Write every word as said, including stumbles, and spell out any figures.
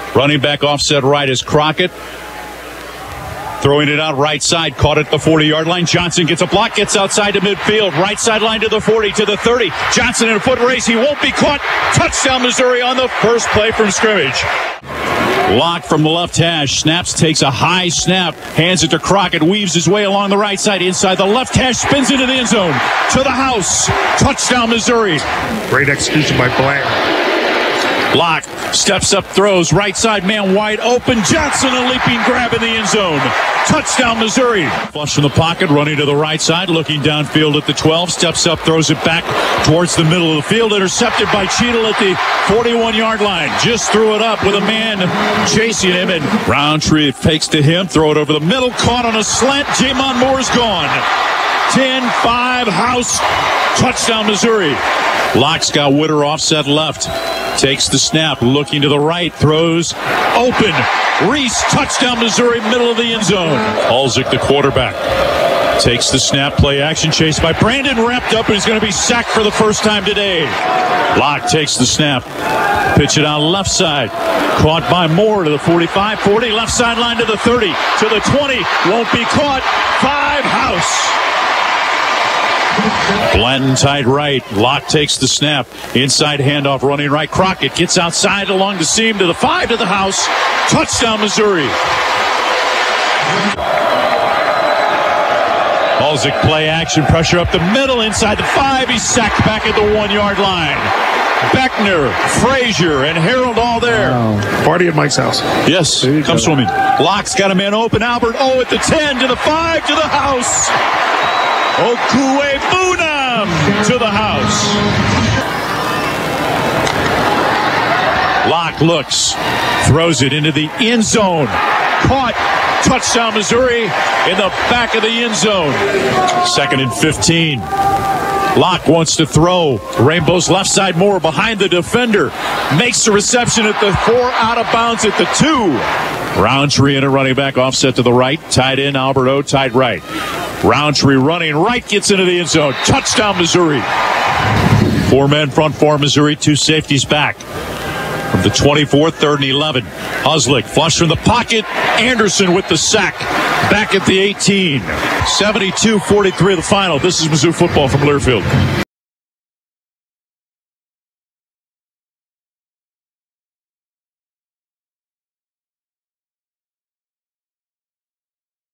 Running back offset right is Crockett. Throwing it out right side, caught at the forty-yard line. Johnson gets a block, gets outside to midfield. Right sideline to the forty, to the thirty. Johnson in a foot race. He won't be caught. Touchdown, Missouri on the first play from scrimmage. Locke from the left hash. Snaps, takes a high snap. Hands it to Crockett. Weaves his way along the right side. Inside the left hash. Spins into the end zone. To the house. Touchdown, Missouri. Great execution by Bland. Locke steps up, throws. Right side, man wide open. Johnson a leaping grab in the end zone. Touchdown, Missouri. Flush from the pocket, running to the right side, looking downfield at the twelve. Steps up, throws it back towards the middle of the field. Intercepted by Cheadle at the forty-one-yard line. Just threw it up with a man chasing him, and Roundtree fakes to him. Throw it over the middle. Caught on a slant. Jamon Moore's gone. ten five, house. Touchdown, Missouri. Locke's got Witter offset left. Takes the snap, looking to the right, throws open. Reese, touchdown, Missouri, middle of the end zone. Alzik, the quarterback, takes the snap, play action, chased by Brandon, wrapped up, and he's going to be sacked for the first time today. Locke takes the snap, pitch it on left side, caught by Moore to the forty-five, forty, left sideline to the thirty, to the twenty, won't be caught, five, house. Blanton tight right. Locke takes the snap. Inside handoff running right. Crockett gets outside along the seam to the five, to the house. Touchdown, Missouri. Alzik play action. Pressure up the middle. Inside the five. He's sacked back at the one-yard line. Beckner, Frazier, and Harold all there. Wow. Party at Mike's house. Yes, come go. Swimming. Locke's got a man open. Albert, oh, at the ten, to the five, to the house. Okue Bunam to the house. Locke looks, throws it into the end zone. Caught. Touchdown, Missouri, in the back of the end zone. Second and fifteen. Locke wants to throw. Rainbow's left side, Moore behind the defender. Makes the reception at the four, out of bounds at the two. Roundtree and a running back offset to the right. Tight end, Albert O, tight right. Roundtree running right, gets into the end zone. Touchdown, Missouri. Four men front for Missouri, two safeties back. From the twenty-four, third and eleven. Huslick, flush from the pocket. Anderson with the sack. Back at the eighteen. seventy-two forty-three the final. This is Mizzou football from Learfield.